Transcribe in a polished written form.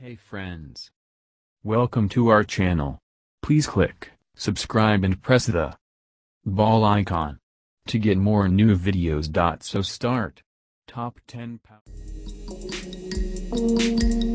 Hey friends. Welcome to our channel. Please click subscribe and press the bell icon to get more new videos. So start. Top 10 power.